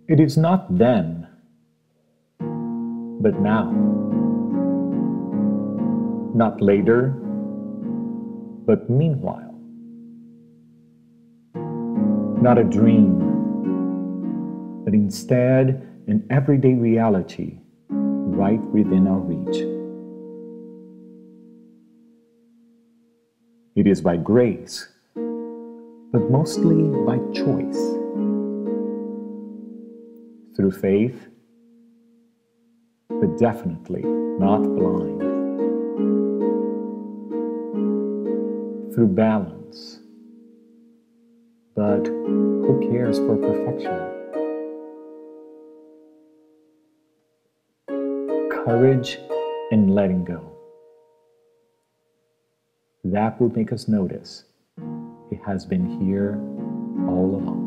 It is not then, but now. Not later, but meanwhile. Not a dream, but instead an everyday reality right within our reach. It is by grace, but mostly by choice. Through faith, but definitely not blind. Through balance, but who cares for perfection? Courage and letting go. That will make us notice it has been here all along.